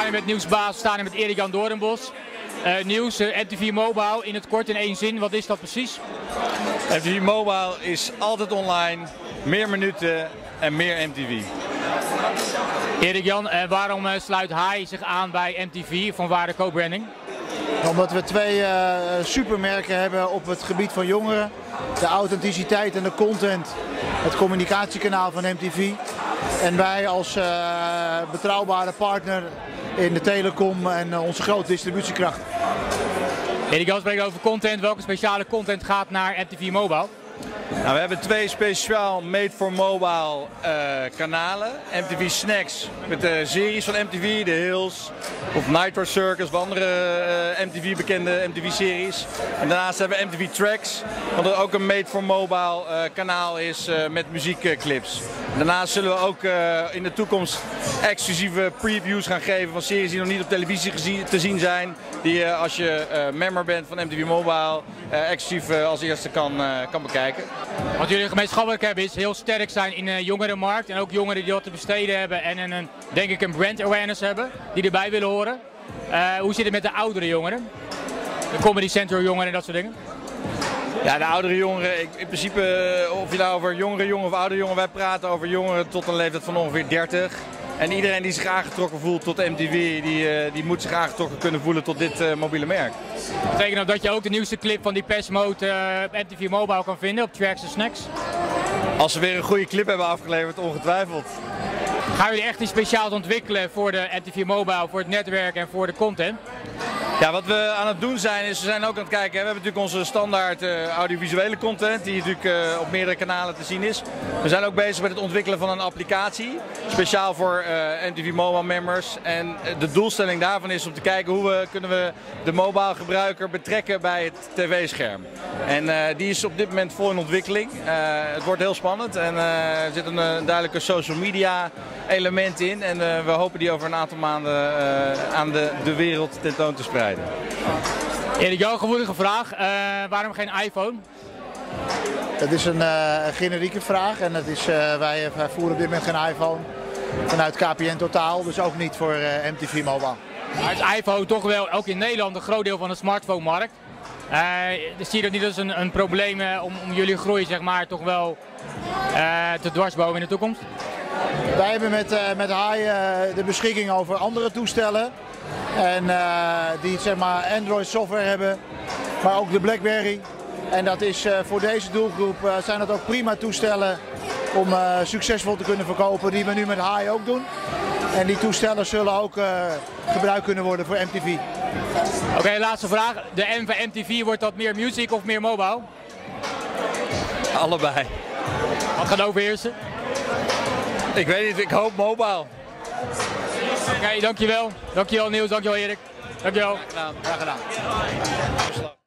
staan hier met nieuwsbaas, we staan hier met Erik-Jan Doornbos. Nieuws, MTV Mobile, in het kort in één zin, wat is dat precies? MTV Mobile is altijd online, meer minuten en meer MTV. Erik-Jan, waarom sluit Hai zich aan bij MTV, vanwaar de co-branding? Omdat we twee supermerken hebben op het gebied van jongeren. De authenticiteit en de content, het communicatiekanaal van MTV. En wij als betrouwbare partner in de telecom en onze grote distributiekracht. Erik-Jan spreekt over content. Welke speciale content gaat naar MTV Mobile? Nou, we hebben twee speciaal made for mobile kanalen. MTV Snacks met de series van MTV, The Hills of Nitro Circus of andere MTV bekende MTV series. En daarnaast hebben we MTV Tracks, wat er ook een made for mobile kanaal is met muziekclips. Daarnaast zullen we ook in de toekomst exclusieve previews gaan geven van series die nog niet op televisie te zien zijn. Die je als je member bent van MTV Mobile exclusief als eerste kan bekijken. Wat jullie gemeenschappelijk hebben is heel sterk zijn in de jongerenmarkt en ook jongeren die wat te besteden hebben en denk ik een brand awareness hebben, die erbij willen horen. Hoe zit het met de oudere jongeren? De Comedy Central jongeren en dat soort dingen? Ja, de oudere jongeren, in principe of je nou over jongere jongen of oudere jongen, wij praten over jongeren tot een leeftijd van ongeveer 30. En iedereen die zich aangetrokken voelt tot de MTV, die moet zich aangetrokken kunnen voelen tot dit mobiele merk. Dat betekent dat je ook de nieuwste clip van die Depeche Mode op MTV Mobile kan vinden op Tracks en Snacks? Als ze weer een goede clip hebben afgeleverd, ongetwijfeld. Gaan jullie echt iets speciaals ontwikkelen voor de MTV Mobile, voor het netwerk en voor de content? Ja, wat we aan het doen zijn, is we zijn ook aan het kijken. We hebben natuurlijk onze standaard audiovisuele content, die natuurlijk op meerdere kanalen te zien is. We zijn ook bezig met het ontwikkelen van een applicatie, speciaal voor MTV Mobile members. En de doelstelling daarvan is om te kijken hoe kunnen we de mobile gebruiker betrekken bij het tv-scherm. En die is op dit moment vol in ontwikkeling. Het wordt heel spannend en er zit een duidelijke social media element in. En we hopen die over een aantal maanden aan de wereld tentoon te spreiden. Erik, jouw gevoelige vraag. Waarom geen iPhone? Dat is een generieke vraag en dat is, wij voeren op dit moment geen iPhone vanuit KPN Totaal, dus ook niet voor MTV Mobile. Maar is iPhone toch wel, ook in Nederland, een groot deel van de smartphone-markt? Dus zie je dat niet als een probleem om jullie groei zeg maar, toch wel te dwarsbomen in de toekomst? Wij hebben met Hai de beschikking over andere toestellen. En die zeg maar Android software hebben, maar ook de BlackBerry. En dat is voor deze doelgroep zijn dat ook prima toestellen om succesvol te kunnen verkopen, die we nu met Hai ook doen. En die toestellen zullen ook gebruikt kunnen worden voor MTV. Oké, laatste vraag. De M van MTV, wordt dat meer music of meer mobile? Allebei. Wat gaat overheersen? Ik weet niet, ik hoop mobile. Oké, dankjewel. Dankjewel Niels, dankjewel Erik. Dankjewel. Graag gedaan.